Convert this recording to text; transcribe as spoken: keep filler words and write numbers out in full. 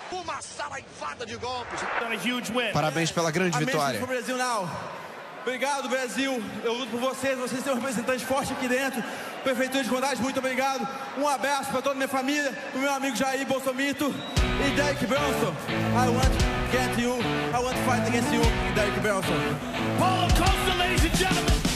Uma saraivada de golpes. Parabéns pela grande vitória. Brasil, não. Obrigado, Brasil. Eu luto por vocês. Vocês têm um representante forte aqui dentro. Prefeitura de Contagem, muito obrigado. Um abraço para toda a minha família, para o meu amigo Jair Bolsomito e Derek Bronson. I want to get you. I want to fight against you, Derek Bronson. Paulo Costa, ladies and gentlemen.